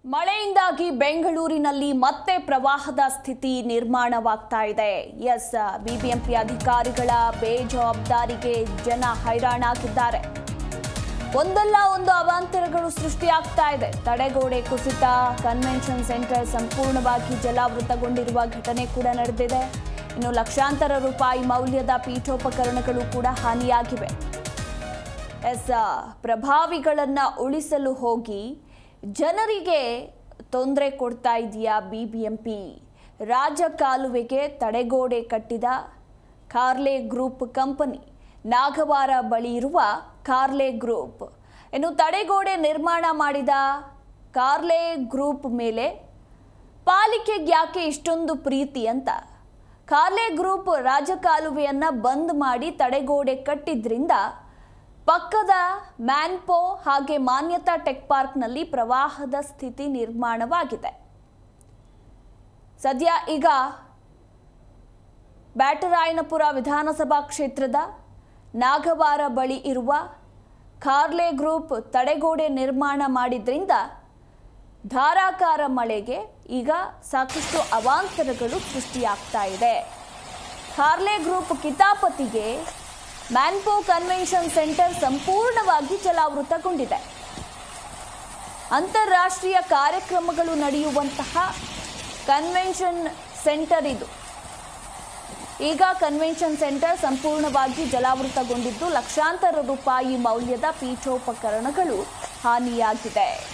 ಮಳೆಯಿಂದಾಗಿ ಬೆಂಗಳೂರಿನಲ್ಲಿ ಮತ್ತೆ ಪ್ರವಾಹದ ಸ್ಥಿತಿ ನಿರ್ಮಾಣವಾಗ್ತಾ ಇದೆ. ಎಸ್, ಬಿಬಿಎಂಪಿ ಅಧಿಕಾರಿಗಳ ಬೇಜವಾಬ್ದಾರಿಗೆ ಜನ ಹೈರಾಣಾಗಿದ್ದಾರೆ. ಒಂದಲ್ಲ ಒಂದು ಅವಾಂತರಗಳು ಸೃಷ್ಟಿಯಾಗ್ತಾ ಇದೆ. ತಡೆಗೋಡೆ ಕುಸಿತ, ಕನ್ವೆನ್ಷನ್ ಸೆಂಟರ್ ಸಂಪೂರ್ಣವಾಗಿ ಜಲಾವೃತಗೊಂಡಿರುವ ಘಟನೆ ಕೂಡ ನಡೆದಿದೆ. ಇನ್ನು ಲಕ್ಷಾಂತರ ರೂಪಾಯಿ ಮೌಲ್ಯದ ಪೀಠೋಪಕರಣಗಳು ಕೂಡ ಹಾನಿಯಾಗಿವೆ. ಎಸ್, ಪ್ರಭಾವಿಗಳನ್ನ ಉಳಿಸಲು ಹೋಗಿ ಜನರಿಗೆ ತೊಂದರೆ ಕೊಡ್ತಾ ಇದೆಯಾ ಬಿಬಿಎಂಪಿ? ರಾಜಕಾಲುವೆಗೆ ತಡೆಗೋಡೆ ಕಟ್ಟಿದ ಕಾರ್ಲೆ ಗ್ರೂಪ್ ಕಂಪನಿ, ನಾಗವಾರ ಬಳಿ ಇರುವ ಕಾರ್ಲೆ ಗ್ರೂಪ್. ಇನ್ನು ತಡೆಗೋಡೆ ನಿರ್ಮಾಣ ಮಾಡಿದ ಕಾರ್ಲೆ ಗ್ರೂಪ್ ಮೇಲೆ ಪಾಲಿಕೆಗೆ ಯಾಕೆ ಇಷ್ಟೊಂದು ಪ್ರೀತಿ ಅಂತ ಕಾರ್ಲೆ ಗ್ರೂಪ್ ರಾಜಕಾಲುವೆಯನ್ನ ಬಂದ್ ಮಾಡಿ ತಡೆಗೋಡೆ ಕಟ್ಟಿದ್ರಿಂದ ಪಕ್ಕದ ಮ್ಯಾನ್ಪೋ ಹಾಗೆ ಮಾನ್ಯತಾ ಟೆಕ್ ಪಾರ್ಕ್ನಲ್ಲಿ ಪ್ರವಾಹದ ಸ್ಥಿತಿ ನಿರ್ಮಾಣವಾಗಿದೆ. ಸದ್ಯ ಈಗ ಬ್ಯಾಟರಾಯನಪುರ ವಿಧಾನಸಭಾ ಕ್ಷೇತ್ರದ ನಾಗವಾರ ಬಳಿ ಇರುವ ಕಾರ್ಲೆ ಗ್ರೂಪ್ ತಡೆಗೋಡೆ ನಿರ್ಮಾಣ ಮಾಡಿದ್ರಿಂದ ಧಾರಾಕಾರ ಮಳೆಗೆ ಈಗ ಸಾಕಷ್ಟು ಅವಾಂತರಗಳು ಸೃಷ್ಟಿಯಾಗ್ತಾ ಇದೆ. ಕಾರ್ಲೆ ಗ್ರೂಪ್ ಕಿತಾಪತಿಗೆ ಮ್ಯಾನ್ಪೋ ಕನ್ವೆನ್ಷನ್ ಸೆಂಟರ್ ಸಂಪೂರ್ಣವಾಗಿ ಜಲಾವೃತಗೊಂಡಿದೆ. ಅಂತಾರಾಷ್ಟ್ರೀಯ ಕಾರ್ಯಕ್ರಮಗಳು ನಡೆಯುವಂತಹ ಕನ್ವೆನ್ಷನ್ ಸೆಂಟರ್ ಇದು. ಈಗ ಕನ್ವೆನ್ಷನ್ ಸೆಂಟರ್ ಸಂಪೂರ್ಣವಾಗಿ ಜಲಾವೃತಗೊಂಡಿದ್ದು ಲಕ್ಷಾಂತರ ರೂಪಾಯಿ ಮೌಲ್ಯದ ಪೀಠೋಪಕರಣಗಳು ಹಾನಿಯಾಗಿದೆ.